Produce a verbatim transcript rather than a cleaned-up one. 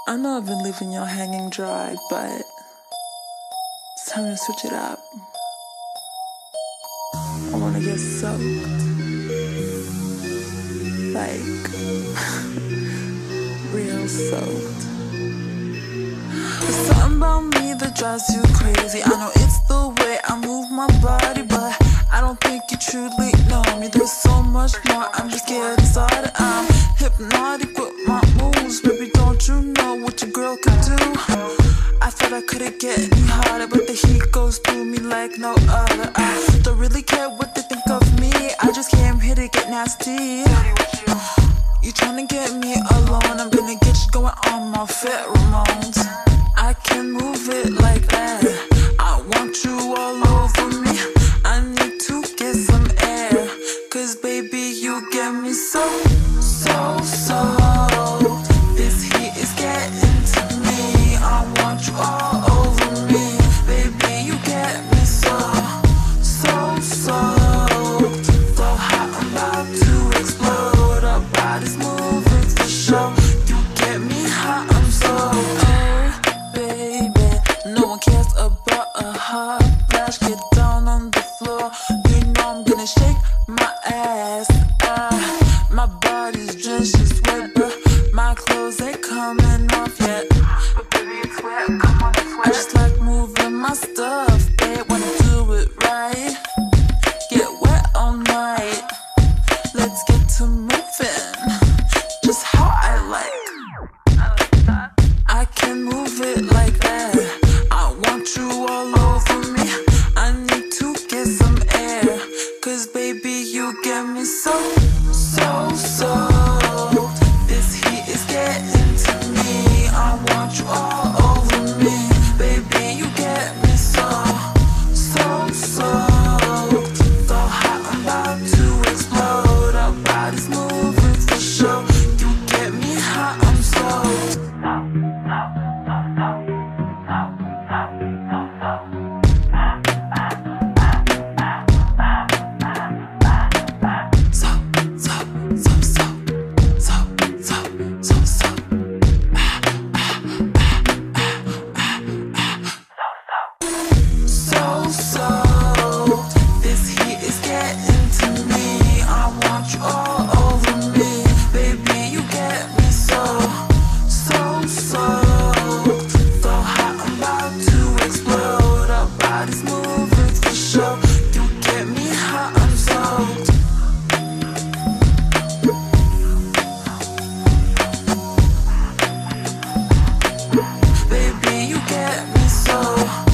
I know I've been leaving y'all hanging dry, but it's time to switch it up. I wanna get soaked. Like, real soaked. There's something about me that drives you crazy. I know it's the way I move my body, but I don't think you truly know me. There's so much more, I'm just getting started. I'm hypnotic with my moves. Baby, don't you know what your girl can do? I thought I couldn't get any harder, but the heat goes through me like no other. I don't really care what they think of me, I just came here to get nasty. You tryna get me alone, I'm gonna get you going on my pheromones. I can move it like that, I want you all over me. I need to get some air, cause baby you get me so, so, so. This heat is getting to me, I want you all over me. Baby you get me so, so, so. So hot I'm about to explode, our bodies moving for sure. You get me hot, I'm so, oh baby. No one cares about a hot flash, get down on the floor. You know I'm gonna shake my ass. Ah, my body's drenched in sweat, but my clothes ain't coming off yet. But baby it's wet, come on it's wet. I just like moving my stuff, babe, wanna do it right. Get wet all night, let's get to moving, just how I like. I like that. I can move it like that, I want you all over me. I need to get some air, cause baby you get me so, so, so. This heat is getting to me, I want you all over me. Baby you get me so, so, so. So hot I'm about to explode, our bodies moving for sure. You get me hot, I'm so. So, so, this heat is getting to me, I want you all over me. Baby, you get me so, so, so. So hot, I'm about to explode, our bodies moving for sure. You get me hot, I'm soaked. Baby, you get me so.